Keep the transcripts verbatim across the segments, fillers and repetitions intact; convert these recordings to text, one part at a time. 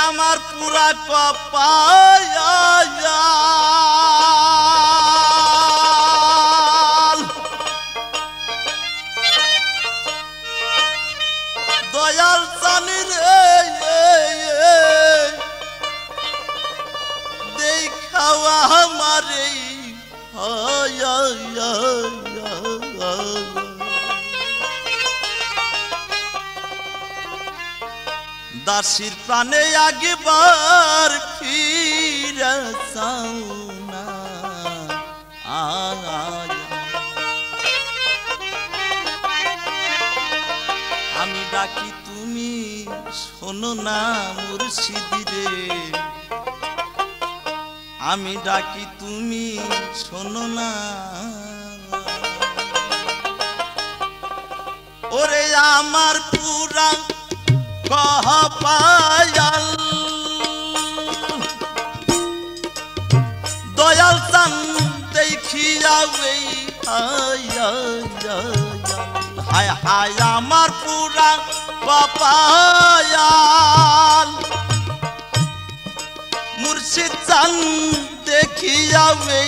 আমার পুরা কপাল দয়াল জানি রে দেখাওয়া আমারে দাসীর প্রাণে আগেবার ফিরে চাও না আমি ডাকি তুমি শোনো না মুর্শিদি রে আমি ডাকি তুমি শোনো না ওরে আমার পুরা কপাল দয়াল চান দেখিয়া হায় হায় আমার পুরা কপাল মুর্শিদ চান দেখিয়া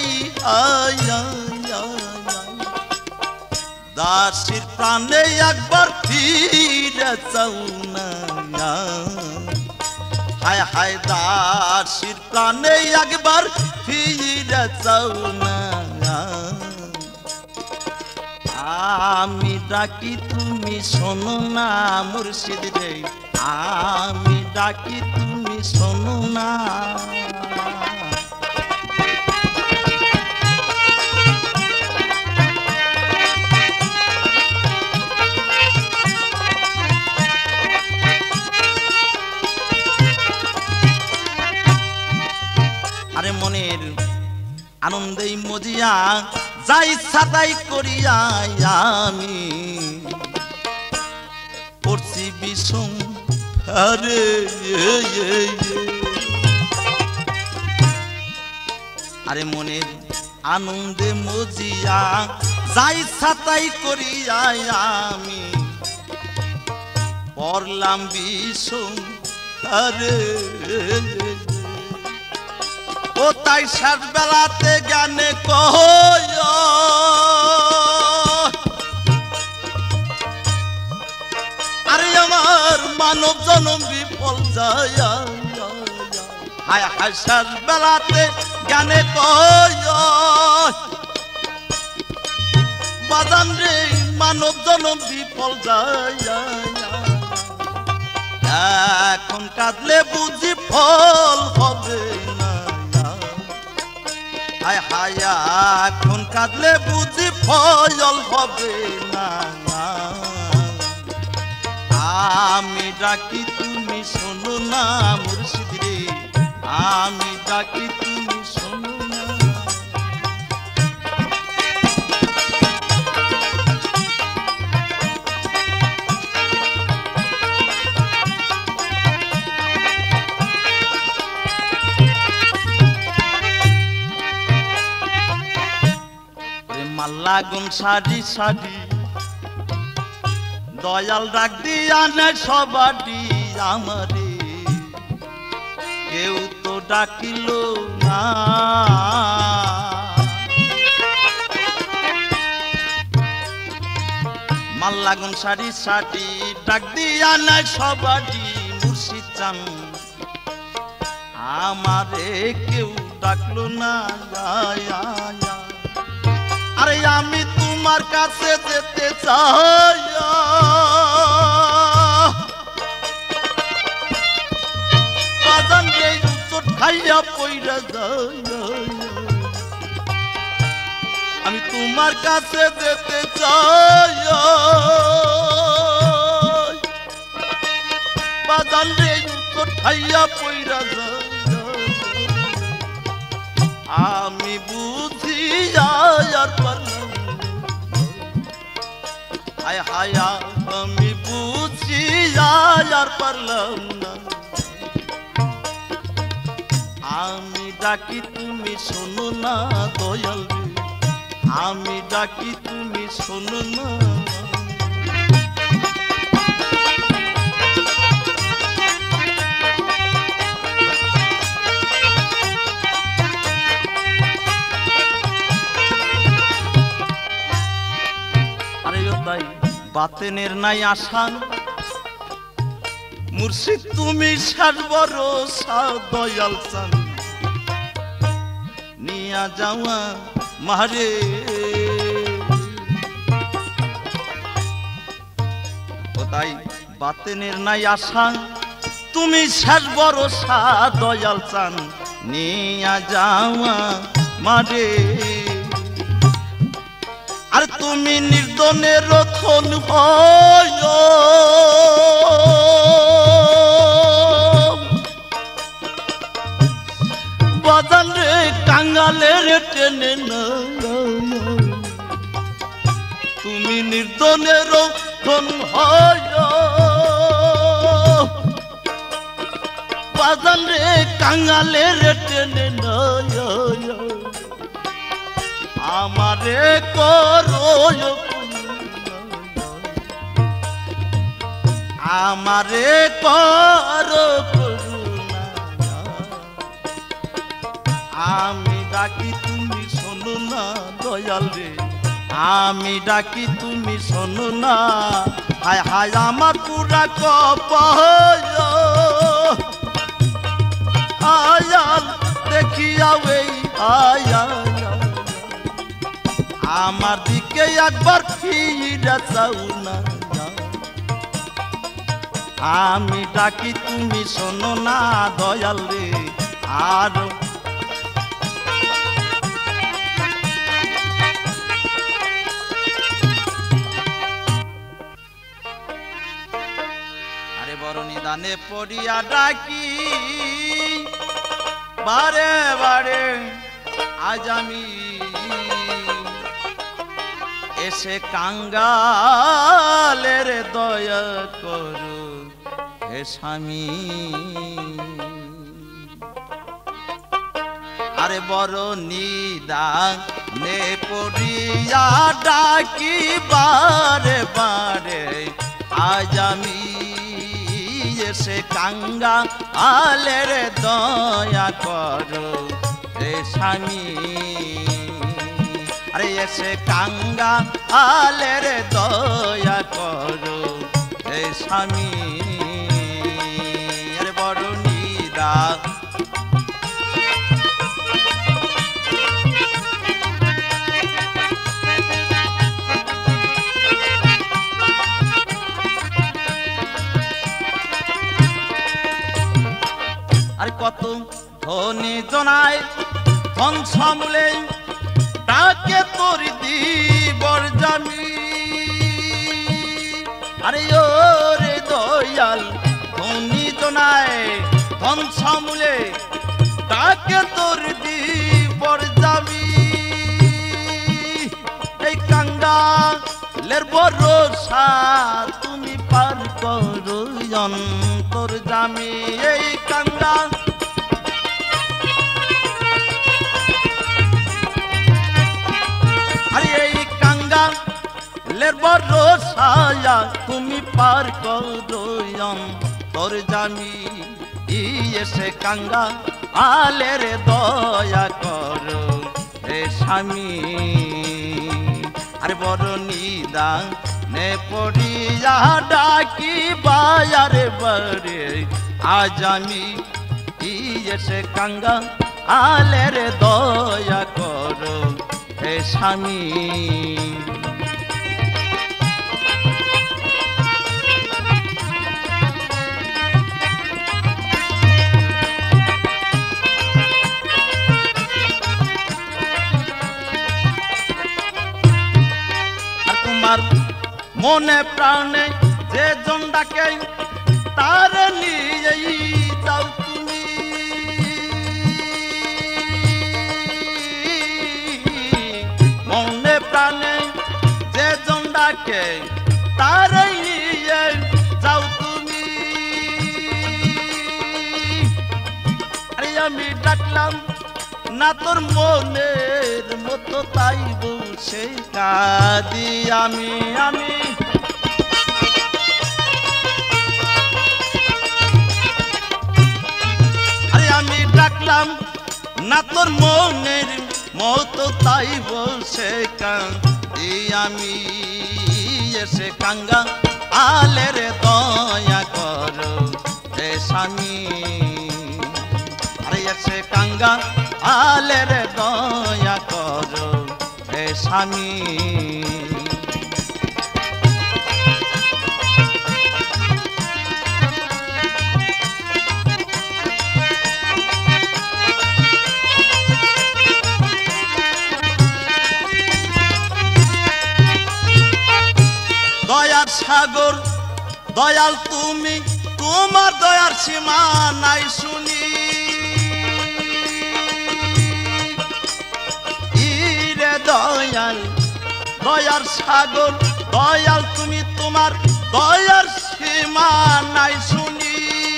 দাসীর প্রাণে একবার ফিরে চাও না হায় হায় দাসীর প্রাণে একবার ফিরে চাও না আমি ডাকি তুমি শোনো না মুর্শিদ রে আমি ডাকি তুমি শোনো না আরে মনের আনন্দেই মজিয়া যাই সাদাই করিয়া আমি পড়ছি বিষম আরে আরে মনের আনন্দে মজিয়া যাই সাদাই করিয়া আমি পড়লাম বিষম আরে ও তাই শেষ বেলাতে জ্ঞানে কহ আরে আমার মানব জনম বিফল যায় হায় হায় শেষ বেলাতে জ্ঞানে কহ বাজান রে মানব জনম বিফল যায় এখন কাঁদলে বুঝি ফল হবে হায় হায় এখন কাঁদলে বুঝি ফল হবে না আমি ডাকি তুমি শোনো না মুর্শিদ রে আমি ডাকি তুমি শোনো না লাগুন সারি সারি দয়াল ডাক দিয়া নাই সবাডি আমারে কেউ তো ডাকিল না মাল লাগুন সারি সারি ডাক দিয়া নাই সবাডি মুর্শিদ চান আমারে কেউ ডাকলো না আরে আমি তোমার কাছে যেতে চাই বাজান রে চোট খাইয়া পইরা যাই আমি তোমার কাছে যেতে চাই বাজান রে চোট খাইয়া পইরা যাই আমি বুঝি আর পারলাম হায় হায় আমি বুঝি আর পারলাম না আমি ডাকি তুমি শোনো না দয়াল আমি ডাকি তুমি শোনো না খোদাই বাতেনের নাই আশা মুর্শিদ তুমি শেষ ভরসা দয়াল চান নিয়া যাওয়া মারে খোদাই বাতেনের নাই আশা তুমি শেষ ভরসা দয়াল চান নিয়া যাওয়া মারে আর তুমি নির্দনের রথন হয় বাজান রে কাঙ্গালের টেনে না তুমি নির্দনের রথন হয় বাজান রে কাঙ্গালের টেনে না আমারে করো আমারে করো করুণা আমি ডাকি তুমি শোনো না দয়াল রে আমি ডাকি তুমি শোনো না হায় হায় আমার পুরা কপাল আয়াল দেখিয়া এই আয়াল আমার দিকে একবার ফিরে যাও না আমি ডাকি তুমি শোনো না দয়াল রে আর আরে বড় নিদানে পড়িয়া ডাকি বারে বারে আজ আমি এসে কাঙ্গালের দয়া করো হে স্বামী আরে বড় নিদানে পড়িয়া ডাকি বারে বারে আজ আমি এসে কাঙ্গালের দয়া করো হে স্বামী আরে এসে কাঙ্গা আলের দয়া করো হে স্বামী আরে বড় নিদা আরে কত ধনী জনায় ধন সামলে তাকে তোর দিবর জামি আরে ও রে দয়াল ধনী জনায় ধন সামলে তাকে তোর দিবর জামি এই কাঙ্গালের ভরসা তুমি পার করো অন্তর জামি এই কাঙ্গা ভরসা তুমি পার করো তোর জামি এসে কাঙ্গা আলের দয়া করো হে স্বামী আরে বড় নিদা নে পড়িয়া ডাকি বায়ারে বারে আজ আমি এসে কাঙ্গা আলের দয়া করো হে স্বামী মনে প্রাণে যে জন ডাকে তার নিয়ে যাও তুমি মনে প্রাণে যে জন ডাকে তার নিয়ে যাও তুমি আরে আমি ডাকলাম না তোর মনের মতো তাই বসে কাঁদি আমি আমি আরে আমি ডাকলাম না তোর মনের মতো তাই বসে কাঁদি আমি এসে কাঙ্গা আলের দয়া করো হে স্বামী আরে এসে কাঙ্গা আলের দয়া করো হে স্বামী দয়ার সাগর দয়াল তুমি তোমার দয়ার সীমা নাই শুনি ইরে দয়াল দয়ার সাগর দয়াল তুমি তোমার দয়ার সীমা নাই শুনি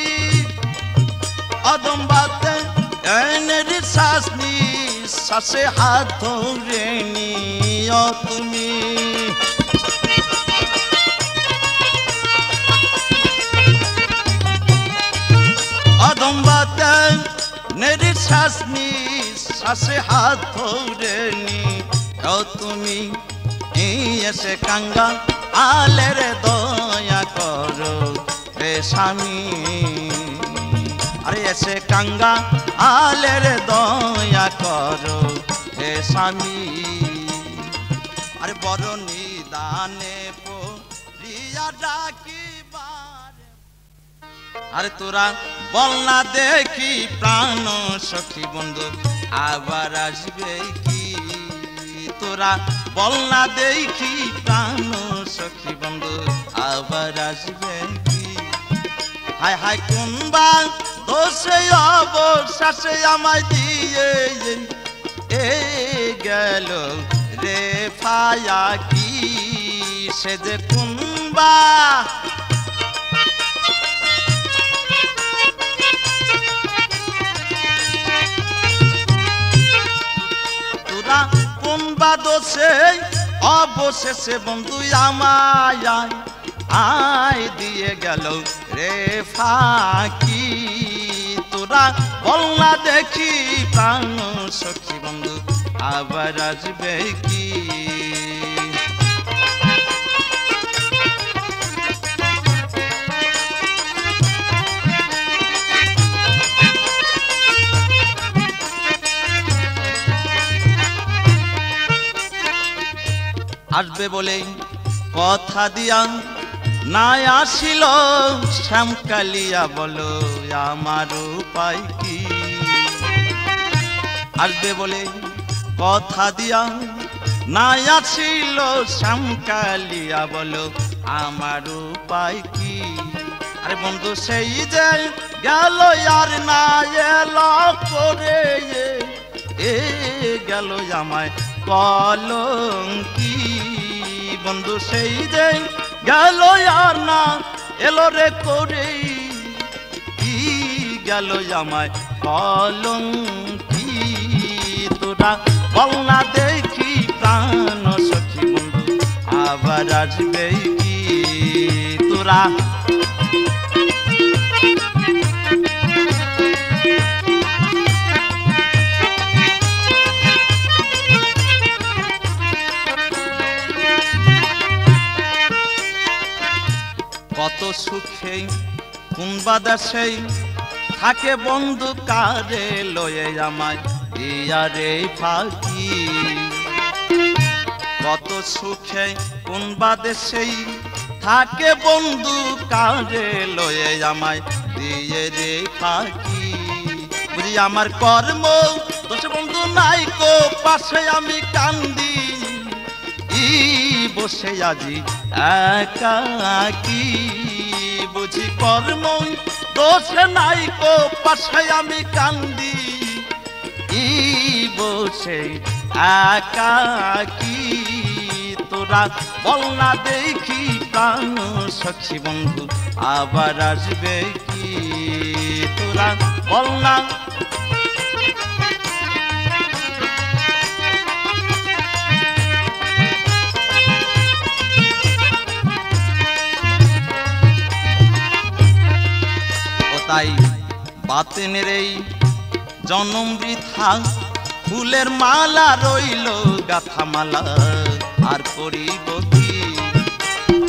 অদম বাতে এনের শ্বাস নিঃশ্বাসে হাত ধরে নিও তুমি অদম্বাতে নিঃশ্বাস নিঃশ্বাসে হাত ধরে নিও তুমি এসে কাঙ্গা আলের দয়া করো হে স্বামী আরে এসে কাঙ্গা আলের দয়া করো হে স্বামী আরে বড় নিদানে পড়িয়া ডাকিবার আরে তোরা বল না দেখি প্রাণ সখী বন্ধু আবার আসবে কি তোরা বল না দেখি প্রাণ সখী বন্ধু আবার আসবে কি হায় হায় কোনবা দোষে অবশ্বাসে আমায় দিয়ে এ গেল রে ফায়া কি সে যে কোনবা কোনবা দোষে অবশেষে বন্ধু আমায় আয় দিয়ে গেল রে ফাঁকি তোরা বল না দেখি প্রাণ সখী বন্ধু আবার আসবে কি আসবে বলে কথা দিয়া না আসিল শ্যামকালিয়া বলো আমার উপায় কি আসবে বলে কথা দিয়া না আসিল শ্যামকালিয়া বলো আমার উপায় কি আরে বন্ধু সেই যে গেল আর না এলো করে এ গেল আমায় কলঙ্কি বন্ধু সেই যে গেল আর না এলো রে করে কি গেল আমায় কলঙ্কি তোরা বল না দেখি প্রাণ সখী বন্ধু আবার আসবে কি তোরা কত সুখে কোনবা দেশে থাকে বন্ধু কারে লয়ে আমায় ইয়ারে ফাঁকি কত সুখে কোনবা দেশে থাকে বন্ধু কারে লয়ে আমায় দিয়ে রে ফাঁকি বুঝি আমার কর্ম দোষ বন্ধু নাই কো পাশে আমি কান্দি ই বসে আজি একাকি বুঝি কর্ম দোষ নাই কো পাশে আমি কান্দি ই বসে একাকি তোরা বল না দেখি প্রাণ সখী বন্ধু আবার আসবে কি তোরা বল না তাই বাতেনের এই জনম বৃথা ফুলের মালা রইল গাথা মালা আর করিব কি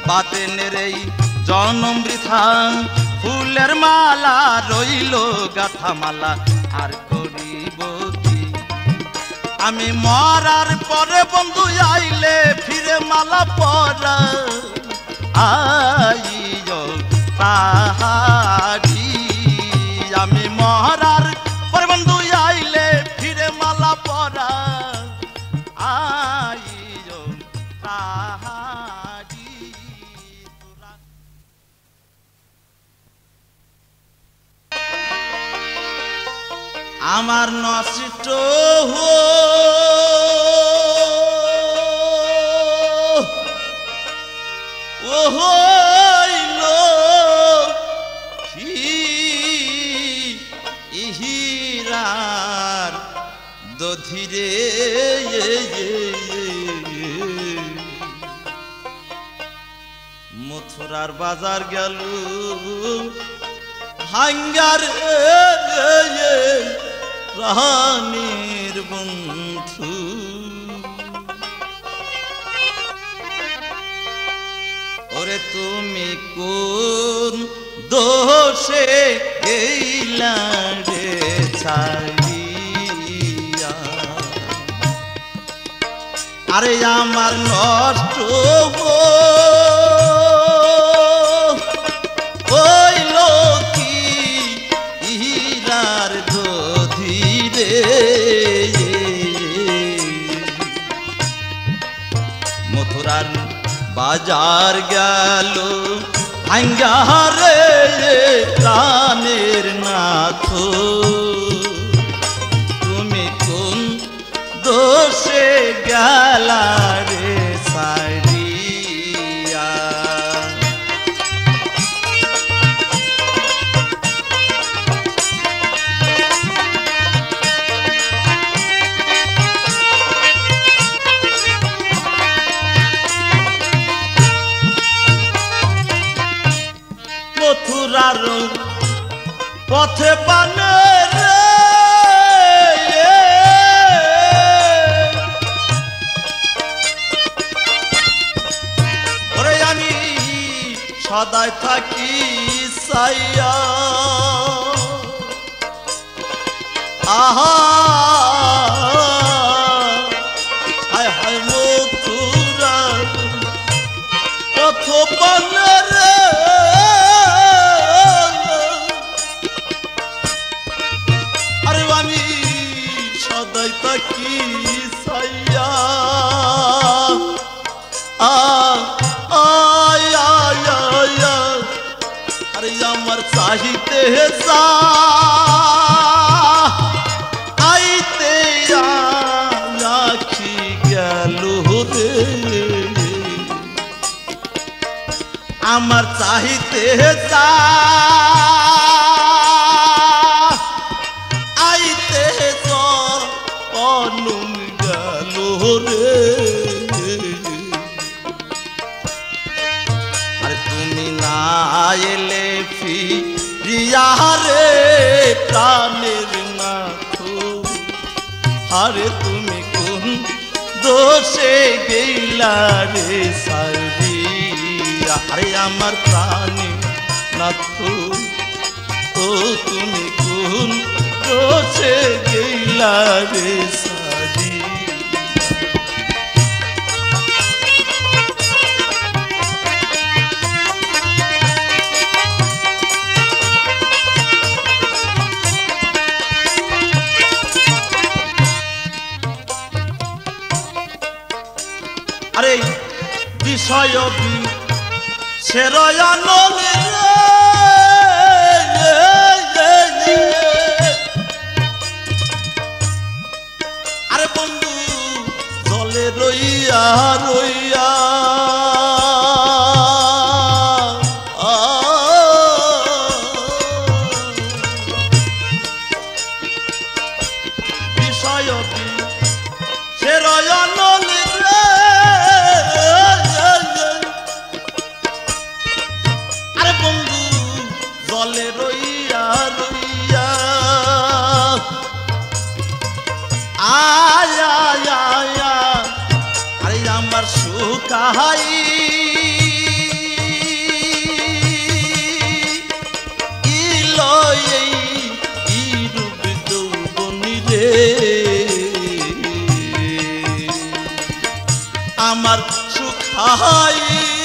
বাতেনের এই জনম বৃথা ফুলের মালা রইল গাথা মালা আর করিব কি আমি মরার পরে বন্ধু আইলে ফিরে মালা পরা আইও তাহারি আমি মরার পরে বন্ধু আইলে ফিরে মালা পরা আইও তাহারি আমার নষ্ট ও হইল ইহিরার দধিরে মথুরার বাজার গেল ভাঙ্গার রানীর বন্ধু ওরে তুমি কোন দোষে গেইলা রে ছাড়িয়া আরে আমার নষ্ট হইল কি ইরার দধিরে মথুরার বাজার গেল ভাঙ্গারে প্রাণের নাথ তুমি কোন দোষে গেলা রে সারিয়া মথুরার পথে পানে রে ওরে আমি সদাই থাকি সাইয়া আহা হায় হায় মথুরার পথ পানে রে কি সাইয়া আরে আমার চাহিতে আইতে আখি গেল রে আমার চাহিতে আইতে অনুম গেল রে আরে তুমি না এলে ফিরিয়া রে প্রাণের নাথ আরে তুমি কোন দোষে গেলা রে সারিয়া আরে আমার প্রাণে নাথ ও তুমি কোন দোষে গেলা রে সারি আরে বিষয় সেরয়ানলে আরে বন্ধু জলে রইয়া রইয়া বিষয় সেরয়ানলে জলে রইয়া রইয়া আয়া আয়া আরে আমার সুখাই এই রূপ যৌবনী রে আমার সুখাই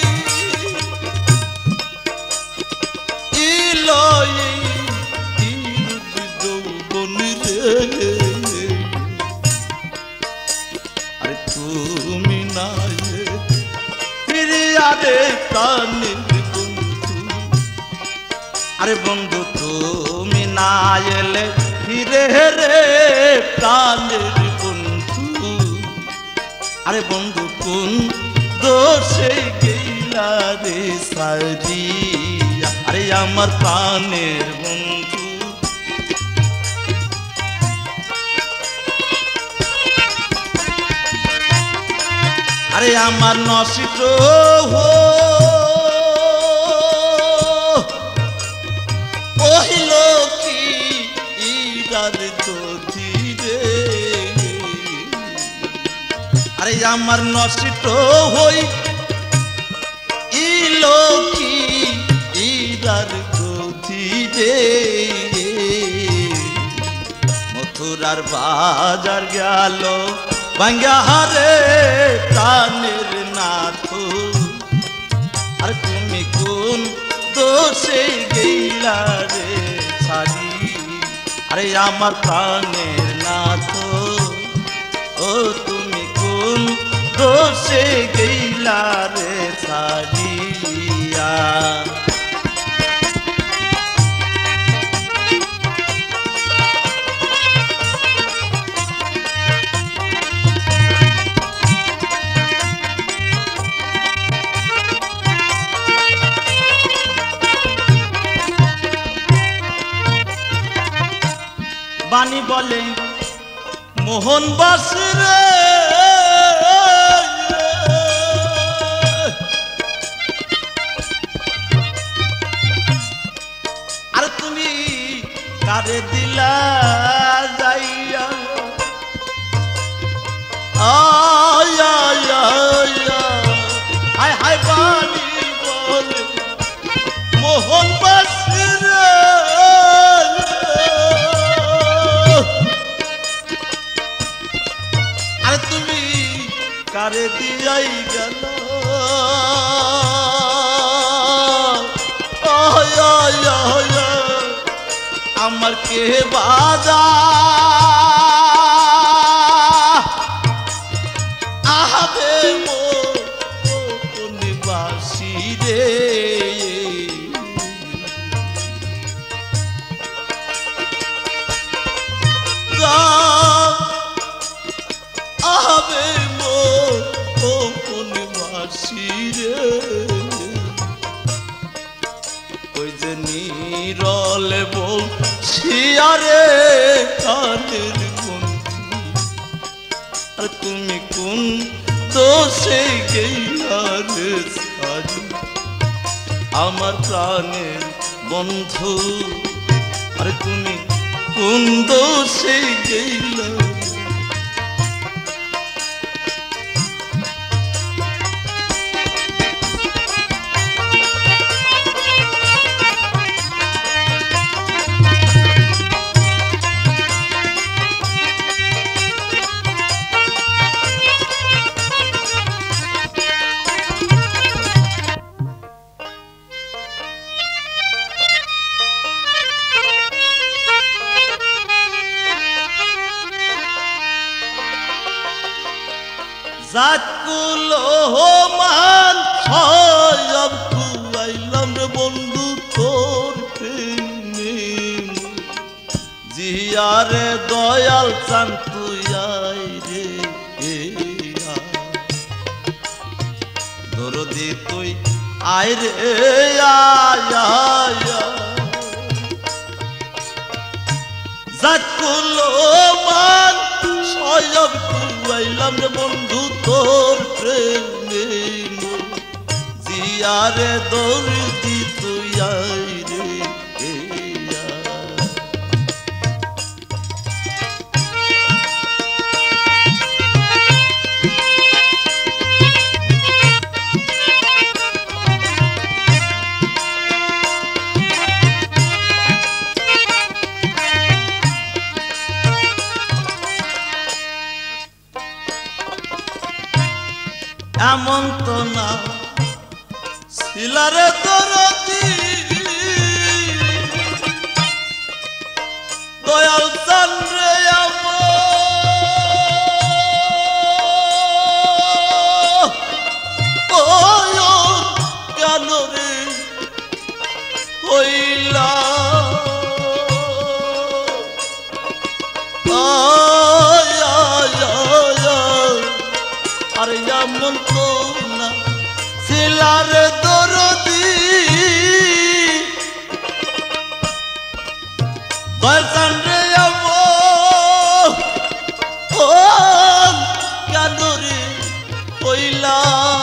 আরে তুমি নাই ফিরিয়া রে প্রাণের বন্ধু আরে বন্ধু তুমি না এলে ফিরে রে প্রাণের বন্ধু আরে বন্ধু কোন দোষে গেলা রে সারিয়া আরে আমার প্রাণের বন্ধু আরে আমার নষ্ট হইল কি ইরার ধীরে আরে আমার নষ্ট হই ইল কি ইরার ধীরে মথুরার বাজার গেল ভাঙ্গা হারে প্রাণের নাথ আর তুমি কোন দোষে গেলা রে ছাড়ি আরে আমার প্রাণের নাথ ও তুমি কোন দোষে গেলা রে ছাড়িয়া বাণী বলে মোহন বাস রে আর তুমি কারে দিলা যাইয়া আয়া হায় হায় বাণী বলে মোহন বাস রে তুমি কারে দিয়াই গেল আমার কে বাজা আহাবে মো নিবাসী রে আবে মোর কোন বাসি রে ওই যে নিরলে বল শিয়ারে কানের বন্ধু আর তুমি কোন দোষে গেলা রে ছাড়ি আমার প্রাণের বন্ধু আর তুমি কোন দোষে গেলা জাকুলো মান সব খুয়াইলাম রে বন্ধু তোর প্রেমে জিয়ারে দয়াল চান তুই আই রে দরদি তুই আয় রে জাকুলো মান সব খুয়াইলাম রে বন্ধু তোর প্রেমে জিয়ারে দরদি তুই আয় রে এমন তো না শিলারে দরদি দয়াল চন্দ্রে কেন রে হইলা আরে এমন তো না শিলারে দরদি দয়াল চন্দ্রে কেন রে হইলা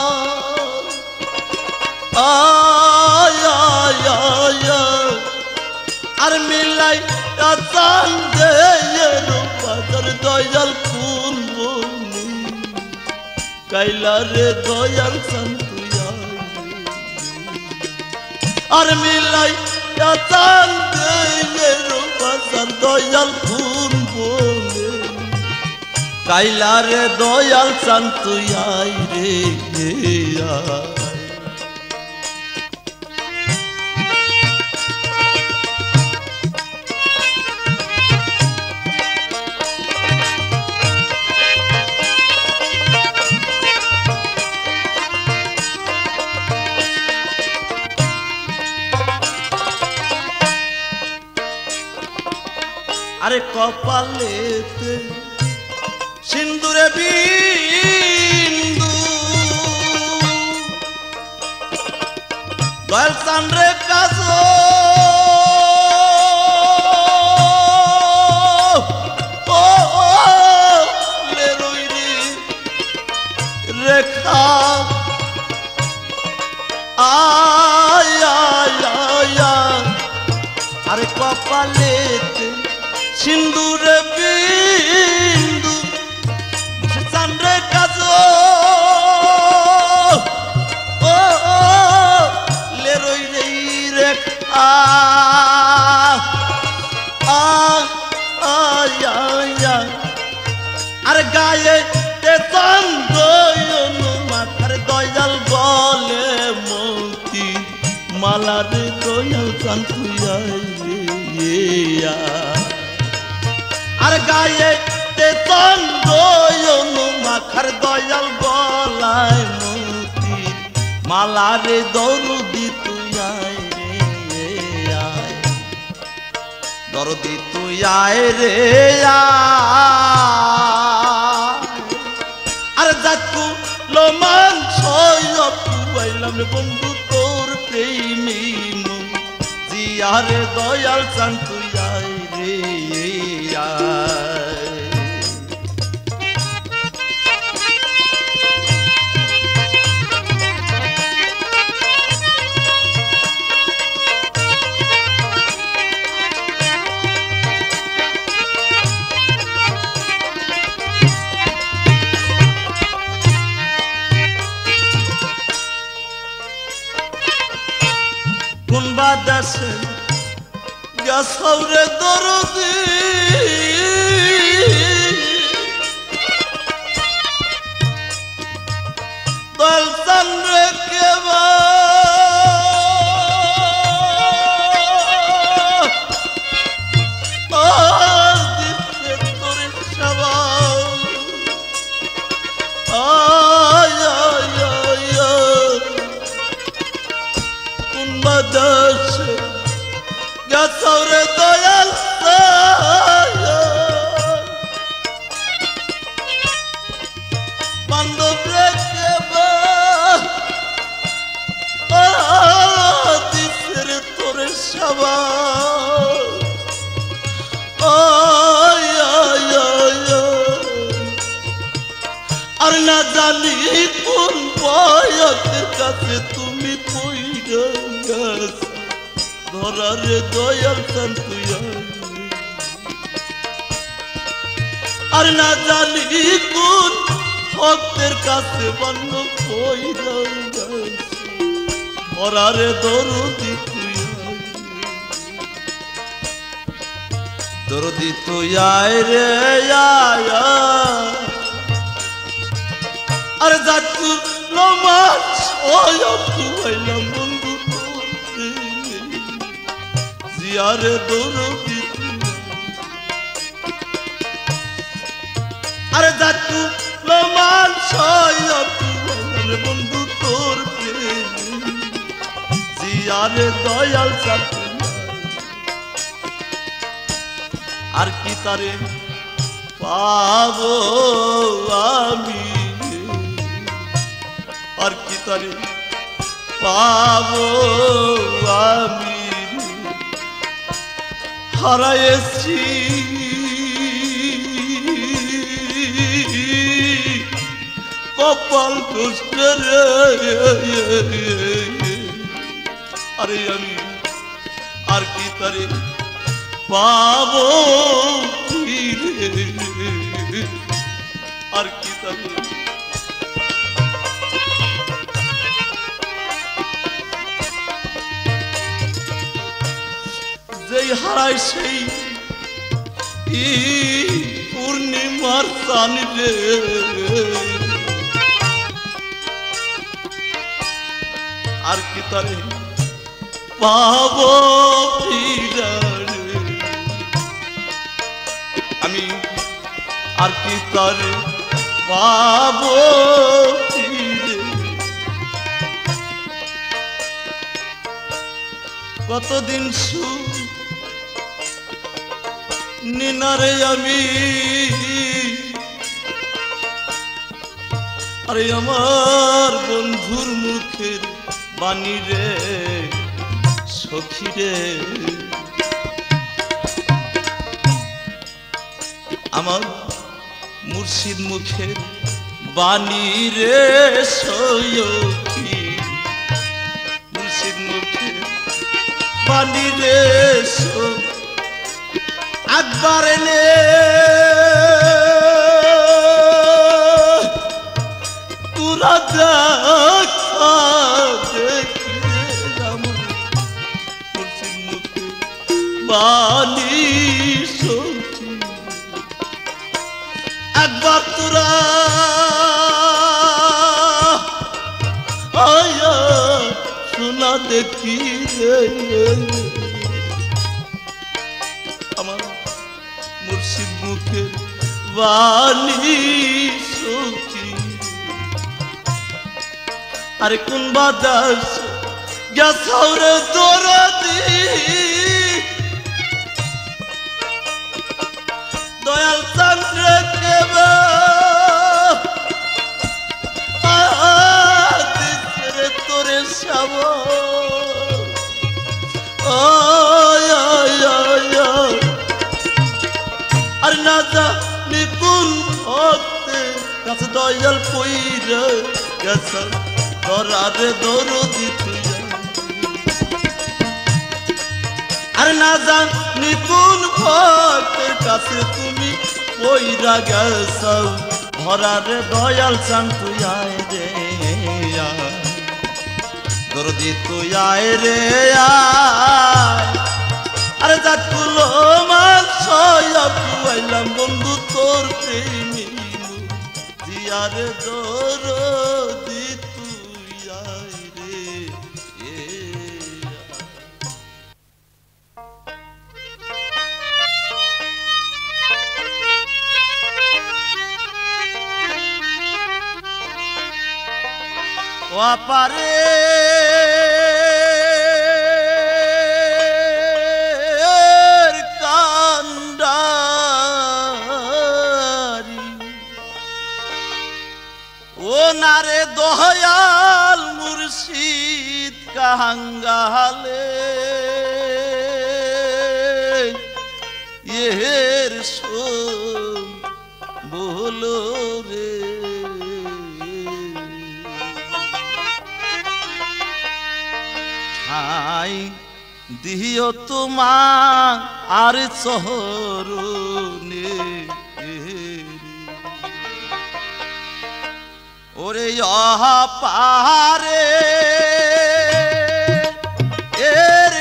আর মিলাই চান্দে বাজার দয়াল কোন বনি কাইলা রে দয়াল সন্তুয়া আর মিলাই চান্দে বাজার দয়াল কোন বনি কাইলা রে দয়াল সন্তুয়াই রে আরে কপালেতে সিন্দুরে বিন্দু দয়াল চন্দ্রে কাজ রেখা আয়া আরে কপালেতে সিন্দুর বিন্দু চন্দ্রে কাজ ও লে রই রে আর গায়ে মাথার দয়াল বলে মতি মালার দয়াল কান্তুয়া আর গায়ে মাখার দয়াল গলায় মতি মালারে দরদি তুই আয় রে আয় দরদি তুই আয় রে আর যাকু লোমান ছয়াইলাম বন্ধু তোর প্রেমী জিয়ারে দয়াল চান তুই আয় রে আয় কোনবা দেশে গেছরে দরদি দয়াল চন্দ্রে কেবা দিতে তোরে সবা কোনবা দেশে গেছরে দয়াল বান্ধব রেখে দিতে তোরে সবা আর না জানি কোন বয়সের কাছে তুমি পইরা গেছ ধরারে দয়াল কান্তুয়া আর না জানি কোন ভক্তের কাছে বন্ধ পইরা গেছ ধরারে দরদি তুই দরদি তুই আয় রে আয় আর যাতুর পাইলাম বন্ধু জিয়ারে দৌড়ি আরে যাতু লমান বন্ধু তোর জিয়ারে দয়াল সাথে আর কি তারে পাবো আমি আর কি তারে পাবো আমি হারাইছি কপাল দুষ্ট রে আরে আমি আর কি তারে পাবো আর কি তারে যেই হারাই সেই পূর্ণিমার চান রে আর কি তারে পাবো আমি আর কি তারে পাবো কতদিন সু নিনারে আমি আরে আমার বন্ধুর মুখের বাণী রে সখী রে আমার মুর্শিদ মুখের বাণী রে সখী মুর্শিদ মুখের বাণী রে সখী একবার এলে তোরা দেখা বাণী সখী একবার তোরা আয়া শোনা দেখি আমার মুর্শিদ মুখের বাণী সখী আরে কোন বাদাস গেছরে দরদি দয়াল চন্দ্র কেবা রে তোরে সব আর না জানি কোন ভক্তে কাছে দয়াল পইরা গেছ ধরারে দরদি তুই আর না জানি কোন ভক্তের কাছে তুমি পইরা গেছ ধরারে দয়াল চান তুই আয় রে দরদি তুই আয় রে আরে যাকুলো মান পাইলাম বন্ধু তোর প্রেমী জিয়ারে দরদি তুই আয় রে ও পারে নারে দয়াল মুর্শিদ কাহাঙ্গালে এর শোন বলো রে ঠাই দিও তোমা আর চহরনে ওরে পাহাড়ে এর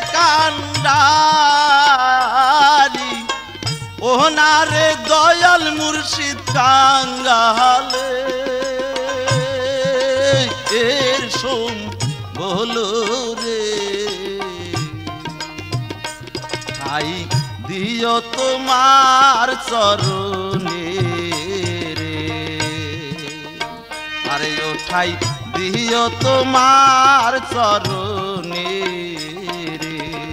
কান্ডারি ও নারে দয়াল মুর্শিদ কাঙ্গালে এর সোম বলো রে ঠাই দিও তোমার চরণে রে আরে ও ঠাই দিও তোমার চরণে রে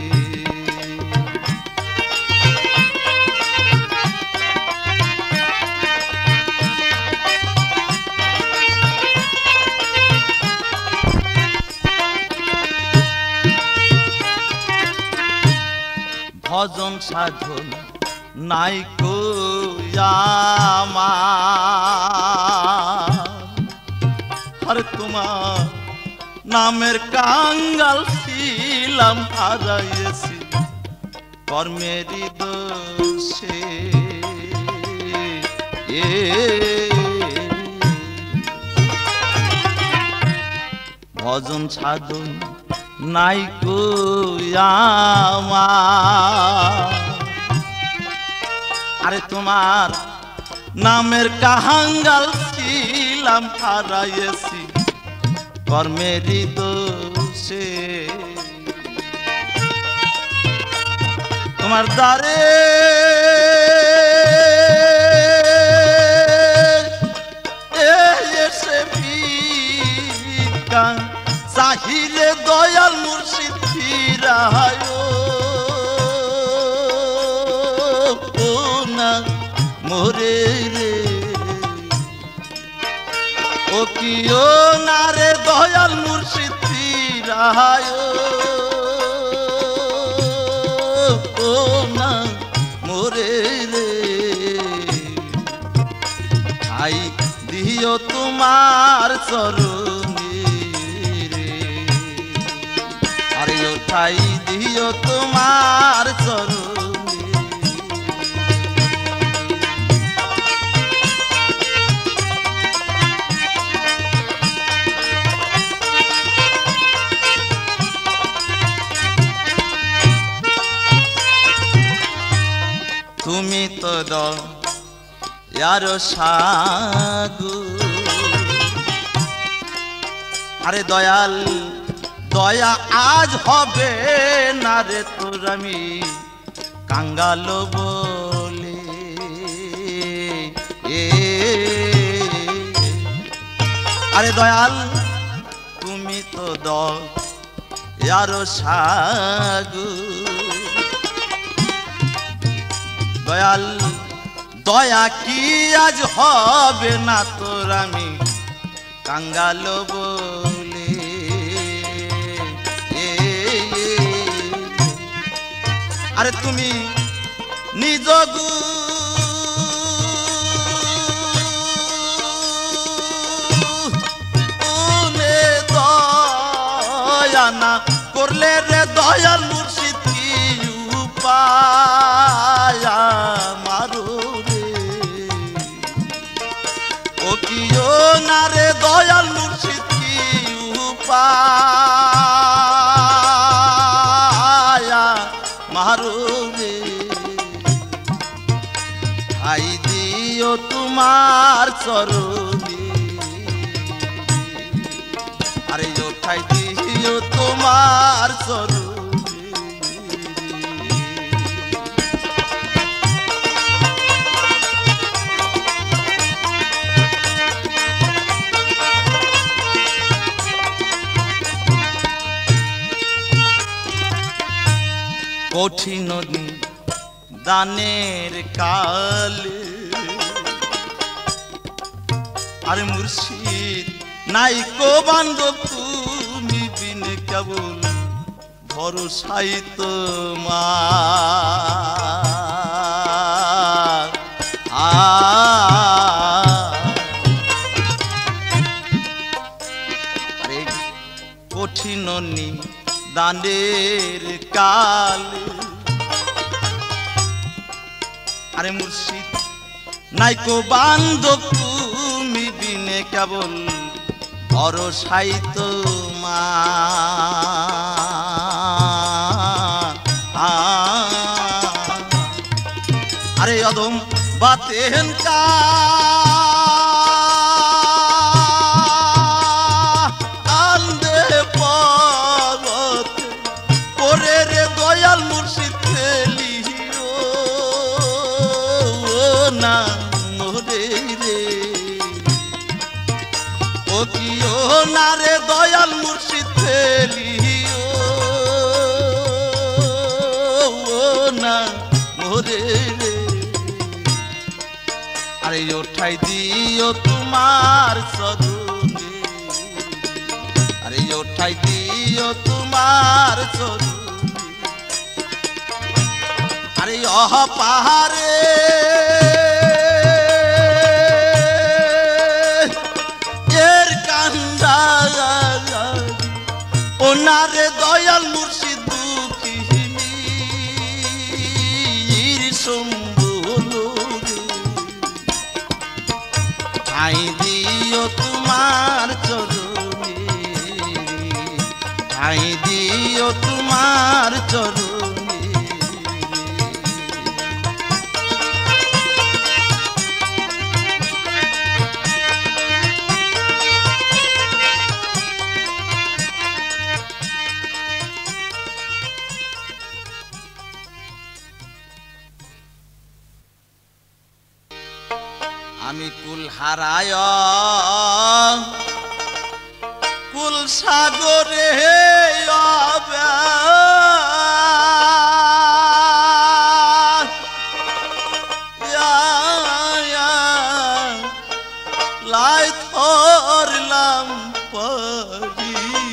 ভজন সাধন নাই কো আমার আর তোমার নামের কাঙ্গাল ছিলাম হারাইছি কর্মেরই দোষে এ ভজন সাধন নাই কো আমার আরে তোমার নামের কাহাঙ্গাল ছিলাম হারাইছি কর্মেরই দোষে তোমার দ্বারে এসে ভিক্ষা চাহিলে দয়াল মুর্শিদ ফিরায় ও না মোরে রে ও কি ও না রে দয়াল মুর্শিদ ফিরায় ও না মোরে রে আই দিও তোমার চরণে রে আরে ও ঠাই দিও তোমার চরণে তুমি তো দয়ার সাগর আরে দয়াল দয়া আজ হবে না রে তোর আমি কাঙ্গাল বলে এ আরে দয়াল তুমি তো দয়ার সাগর দয়াল দয়া কি আজ হবে না তোর আমি কাঙ্গাল বলে এ আরে তুমি নিজ গুণে দয়া না করলে রে দয়াল মুর্শিদ কি উপায় মারো রে ও কি ও না রে দয়াল মুর্শিদ কি উপায় মারো রে আই দিও তোমার চরণে আরে ও ঠাই দিও তোমার চরণে কঠিন দানের কালে আরে মুর্শিদ নাই কো বান্ধব তুমি বিনে কেবল ভরসাই তোমার আরে কঠিন দানের কালে আরে মুর্শিদ নাইকো বান্ধব তুমি বিনে কেবল ভরসাই তোমার আরে অদম বাতেন কা উঠাই দিও তোমার চরণে আরে উঠাই দিও তোমার চরণে আরে অহ পাহাড়ে এর কান্দা ওনারে দয়াল মুর্শিদ দুঃখিনীর সম্বলরে ঠাই দিও তোমার চরণে ঠাই দিও তোমার চরণে আমি কুল হারায় কুল সাগরে লাই ধরলাম পরি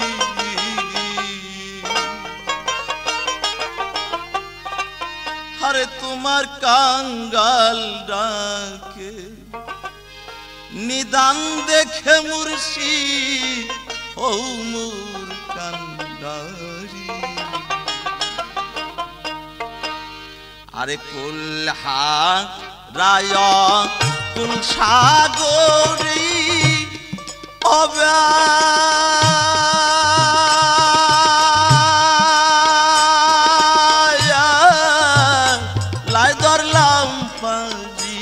আরে তোমার কাঙ্গাল ডাকে নিদান দেখে মুর্শিদ ও মোর কান্ডারি আরে কুলহা রায় কুল সাগরী অবা লাই ধরলাম পাজি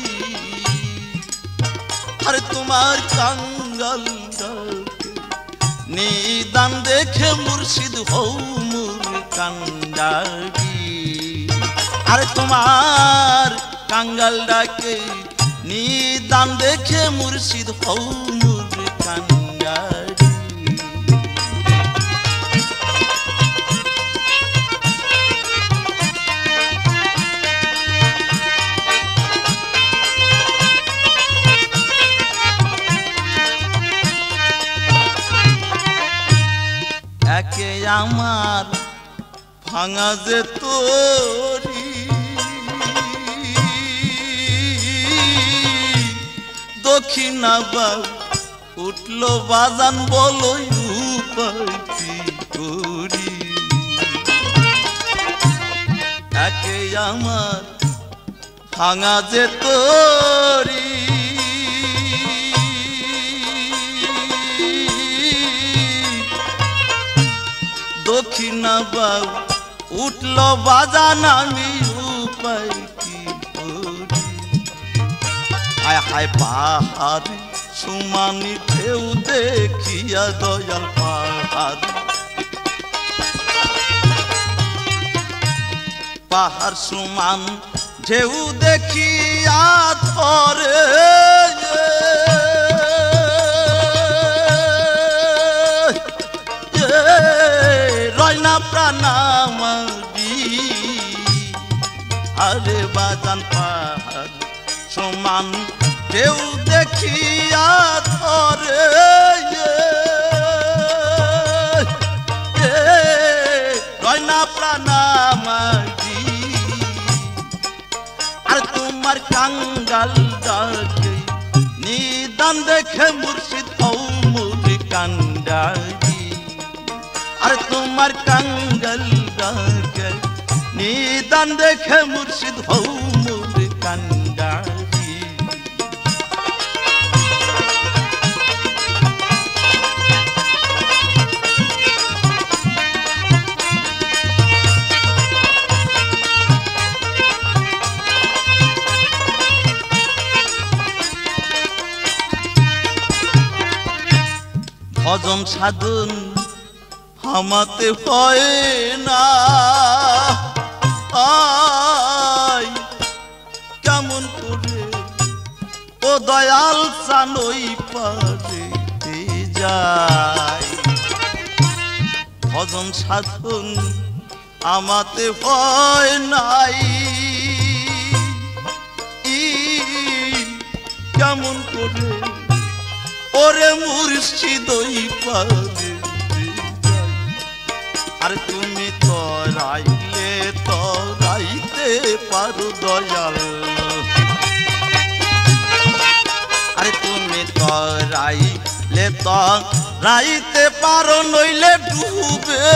আরে তোমার কাঙ্গাল ডাকে নিদান দেখে মুর্শিদ হও মোর কান্ডারি আরে তোমার কাঙ্গাল ডাকে নিদান দেখে মুর্শিদ হও মোর কান্ডারি একে আমার ভাঙা যে তোরি দক্ষিণা বাউ উঠলো বাজান বলই উপায় করি একে আমার ভাঙা যে তোরি দক্ষিণা বাউ উঠলো বাজান আমি উপায় কি করি আয় হায় পাহাড় সুমানি ঢেউ দেখিয়া দয়াল পাহাড় পাহাড় সুমান ঢেউ দেখিয়া ধরে রয়না প্রাণামারি আরে বাজান পাহাড় সমান ঢেউ দেখিয়া ধরে রয়না প্রাণামারি আর তোমার কাঙ্গাল ডাকে নিদান দেখে মুর্শিদ হও মোর কান্ডারি আরে তোমার কাঙ্গাল ডাকে নিদান দেখে মুর্শিদ হও মোর কান্ডারি ভজন সাধন হামাতে হয় না আই কেমন করে ও দয়াল চানই পারে যায় ভজন সাধন আমাতে হয় নাই কেমন করে ওরে মুর্শিদ ওই পারে আর তুমি তরাইলে তরাইতে পারো দয়াল আরে তুমি তরাইলে তরাইতে পারো নইলে ডুবে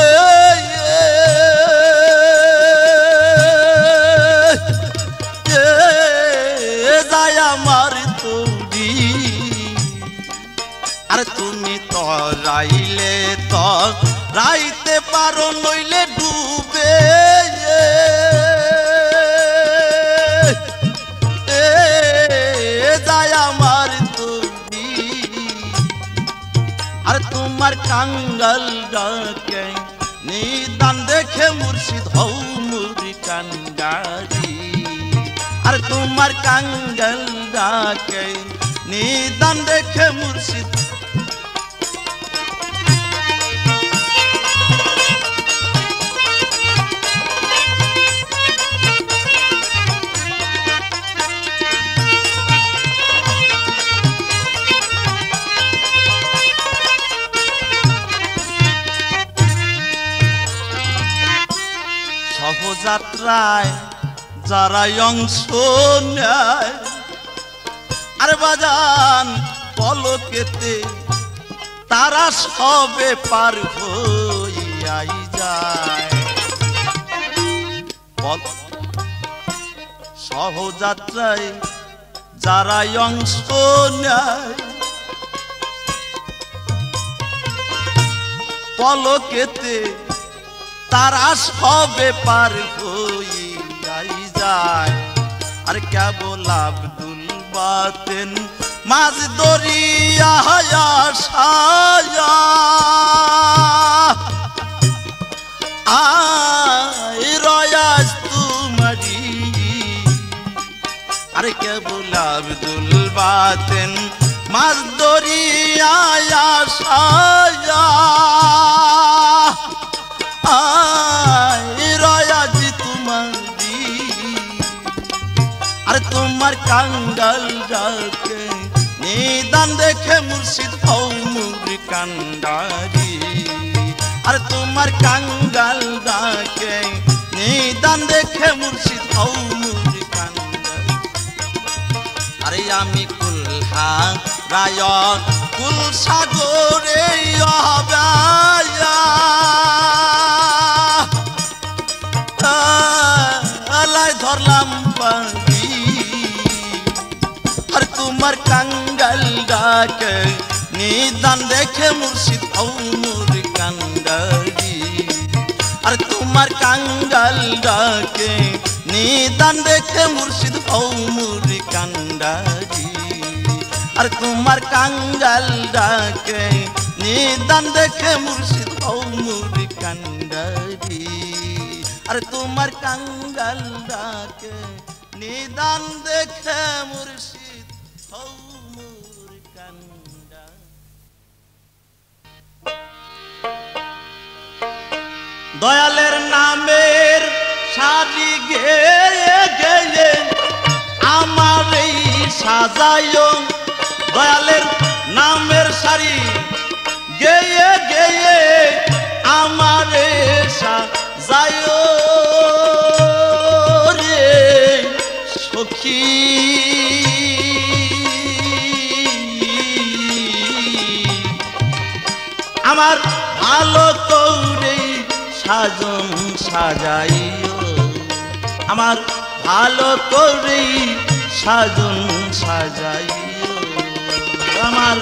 যায় আমার তরি আর তুমি তরাইলে তরাইতে পারো নইলে ডুবে যায় আমার তরি আর তোমার কাঙ্গাল ডাকে নিদান দেখে মুর্শিদ হও মুরি কান্ডারি আর তোমার কাঙ্গাল ডাকে নিদান দেখে মুর্শিদ সহযাত্রায় যারা অংশ নেয় আর বাজান পলকেতে তারা সবে পার হইয়াই যায় সহযাত্রায় যারা অংশ নেয় পলকেতে তারা সবে পার হইয়াই যায় আর কেবল আব্দুল বাতেন মাঝ দরিয়া সায়া আয় রয়াজ তুমারি আর কেবল আব্দুল বাতেন মাঝ দরিয়া সায়া রয়াজি তোমারি আর তোমার কাঙ্গাল ডাকে নিদান দেখে মুর্শিদ হও মুরি কান্ডারি আর তোমার কাঙ্গাল ডাকে নিদান দেখে মুর্শিদ হও মুরি কান্ডারি আরে আমি কুলহা রায়ন কুল সাগরে অবায়া আলাই ধরলাম পানি আর তোমার কাঙ্গাল ডাকে নিদান দেখে মুর্শিদ হও মুরি কান্ডারি আর তোমার কাঙ্গাল ডাকে নিদান দেখে মুর্শিদ হও মুরি কান্ডারি আর তোমার কাঙ্গাল ডাকে নিদান দেখে মুর্শিদ হও মুরি কান্ডারি আর তোমার কাঙ্গাল ডাকে নিদান দেখে মুর্শিদ হও মুরি কান্ডারি দয়ালের নামের সাজি গেয়ে গেয়ে আমার এই সাজায় দয়ালের নামের সারি গেয়ে গেয়ে আমার সাজায় রে সখী আমার ভালো করে সাজন সাজাইও আমার ভালো করে সাজন সাজাইও আমার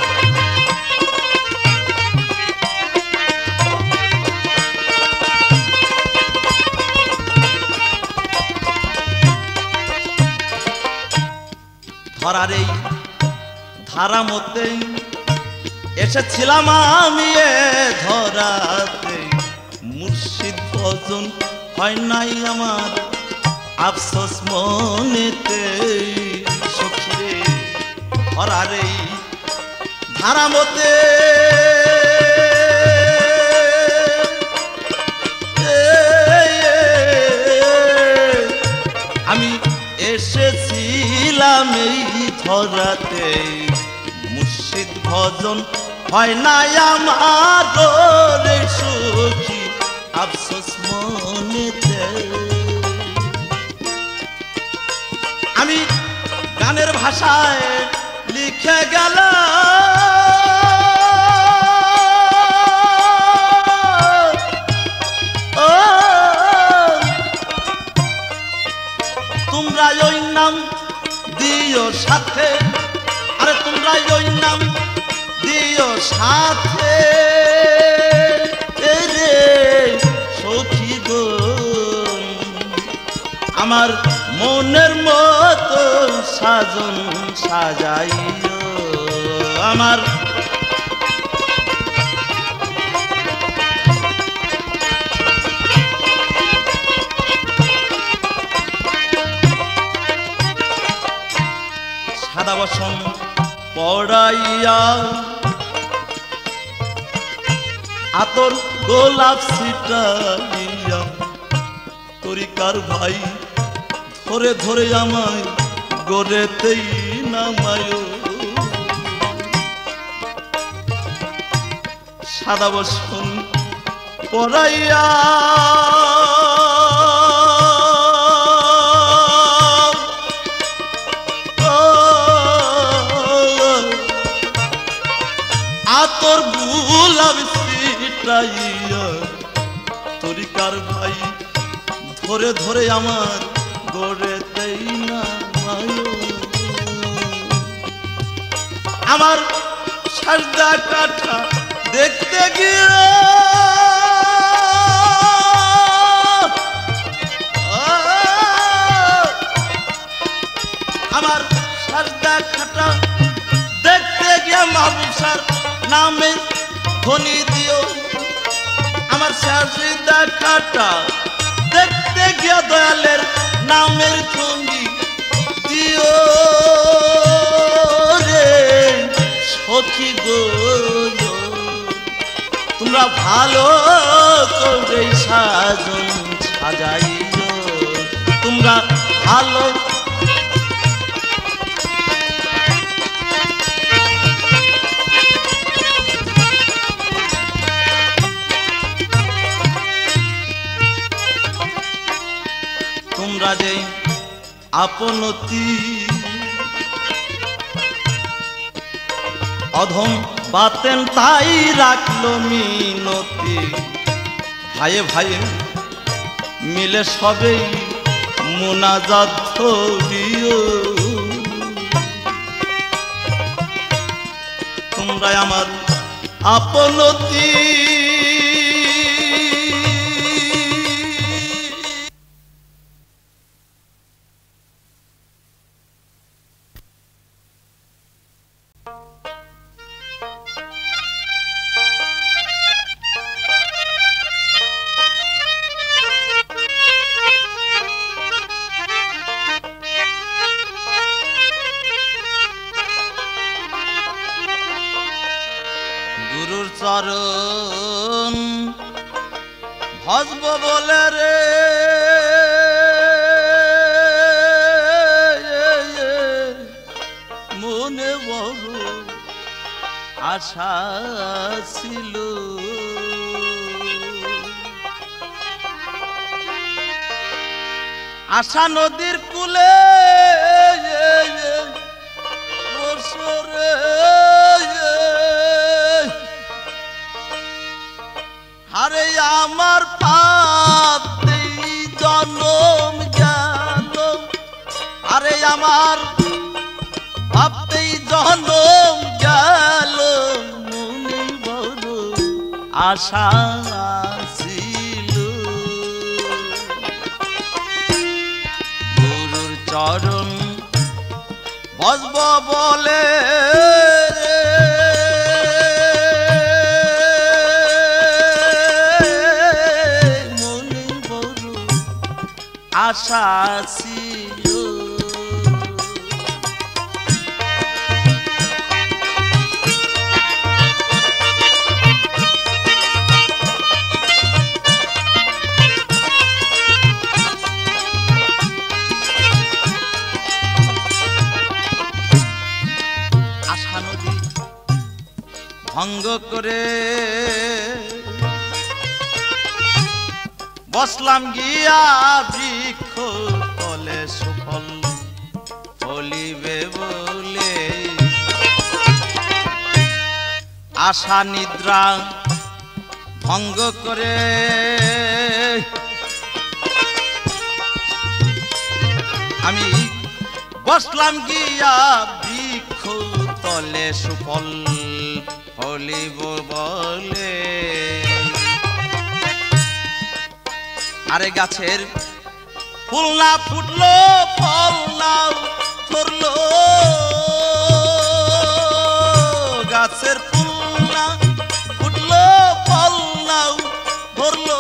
ধরার এই ধারা মতে এসেছিলাম আমি ধরাতে মুর্শিদ ভজন হয় নাই আমার আফসোস মনেতে সখী ধরার এই ধারা মতে আমি এসেছিলাম এই ধরা ধরাতে মুর্শিদ ভজন হয় না আমার রে সখী আফসোস মনেতে। আমি গানের ভাষায় লিখে গেলাম তোমরা ওই নাম দিও সাথে, আরে তোমরা ওই নাম দিও সাথে রে সখী গো। আমার মনের মতো সাজন সাজাইও আমার সাদা বসন পড়াইয়া আতর গোলাপ ছিটাইয়া তরিকার ভাই ধরে ধরে আমায় গড়েতেই নামায়। সাদা বসন পড়াইয়া আতর গোলাপ ছিটাইয়া তরিকার ভাই ধরে ধরে আমার গড়েতেই নামায়। আমার সাজদা কাঠা দেখতে গিয়ে আমার সাজদা কাঠা দেখতে গিয়ে মাহবুব স্যার নামে ধ্বনি দিও। আমার সাজদা কাঠা দেখতে গিয়ে দয়ালের নামের ধ্বনি দিও রে সখী গো। তোমরা ভালো করে সাজন সাজাইও তোমরা ভালো তোমরা যে আপনতি অধম বাতেন তাই রাখলো মিনতি। ভাইয়ে ভাইয়ে মিলে সবেই মোনাজাত ধরিও তোমরা আমার আপনতি। গুরুর চরণ ভজব বলে রে মনে বড় আশা ছিল। আশা নদীর কূলে বসরে আরে আমার পাপেই জনম গেল, আরে আমার পাপেই জনম গেল মনে বড় আশা ছিল। গুরুর চরণ ভজব বলে আশা ছিল। ভঙ্গ করে বসলাম গিয়া বৃক্ষ তলে সুফল ফলিবে বলে আশা নিদ্রা ভঙ্গ করে আমি বসলাম গিয়া বৃক্ষ তলে সুফল ফলিব বলে আরে গাছের ফুল না ফুটলো ফল না ধরলো গাছের ফুল না ফুটলো ফল না ধরলো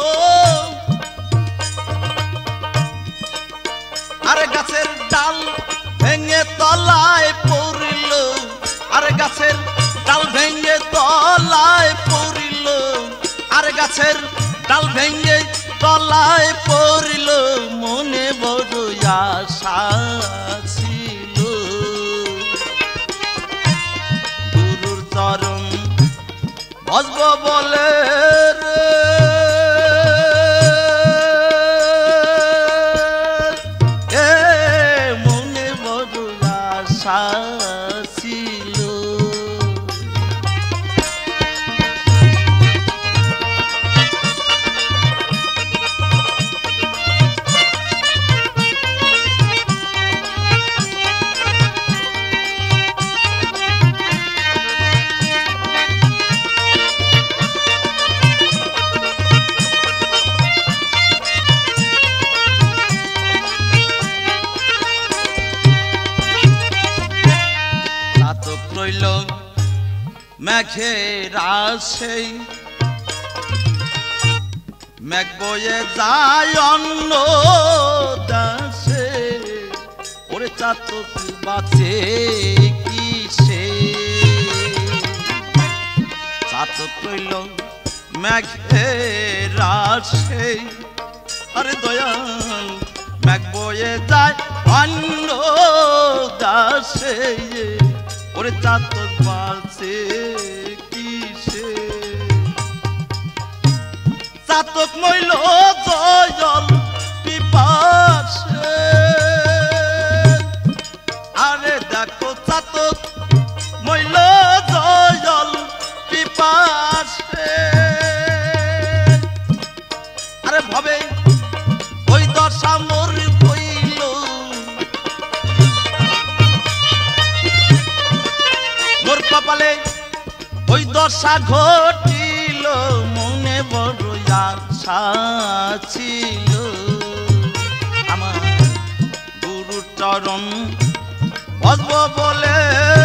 আরে গাছের ডাল ভেঙে তলায় পড়িল আরে গাছের ডাল ভেঙে তলায় পড়িল আরে গাছের ডাল ভেঙে তলায় পড়িল মনে বড় আশা ছিল গুরুর চরণ ভজব বলে রে মনে বড় আশা ছিল মেঘের আসেই মেঘ বয়ে যায় অন্য দাসে ওরে চাতক বাঁচে কিসে চাতক রইল মেঘের আসেই আরে দয়াল মেঘ বয়ে যায় অন্য দাসে ওরে চাতক বাঁচে কিসে চাতক মইল জল পিপাসে আরে দেখো চাতক মইল জল পিপাসে আরে ভাবে ওই দশা মোর হইল মোর কপালে ওই দশা ঘটিল মনে বড় আশা ছিল আমার গুরু চরণ ভজব বলে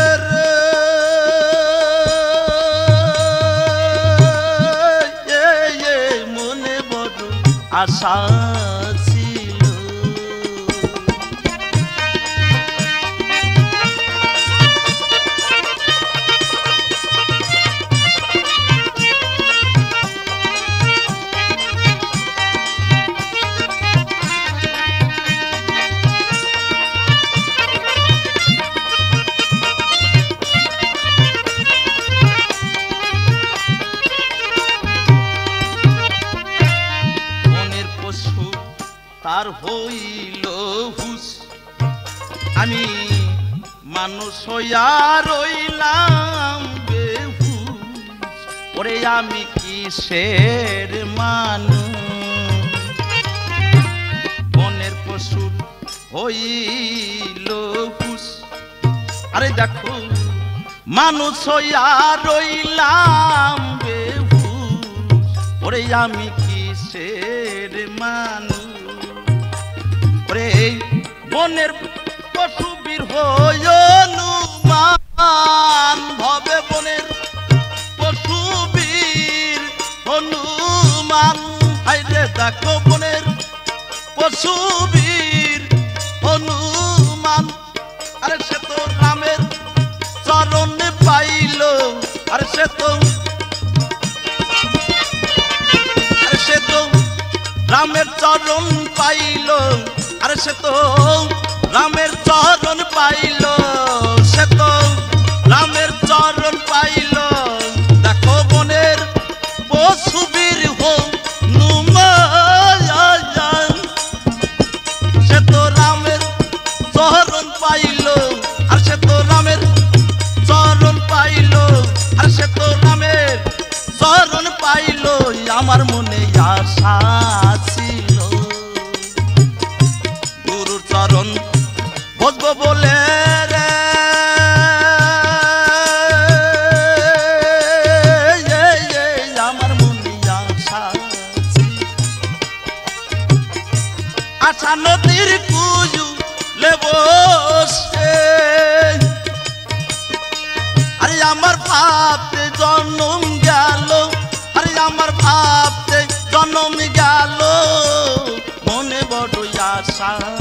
রে মনে বড় আশা ছিল তার হইল হুস আমি মানুষ হইয়া রইলাম বেহুশ ওরে আমি কিসের মানুষ বনের পশু হইল হুস আরে দেখো মানুষ হইয়া রইলাম বেহুশ ওরে আমি কিসের মানুষ বনের পশু বীর হনুমান ভবে বনের পশু বীর হনুমান হাইরে দেখো বনের পশু বীর হনুমান আরে সে তো রামের চরণ পাইল আরে সে তো আরে সে তো রামের চরণ পাইল আরে সে তো রামের চরণ পাইল সে তো রামের চরণ পাইল দেখ আমার মনে আশা ছিল গুরুর চরণ বসবো বলে রে আমার মনে আশা আশা নদীর কুজু বসে আরে আমার ভাবতে জন্ম গেল আরে আমার ভাবতে জন্ম গেল মনে বড় আশা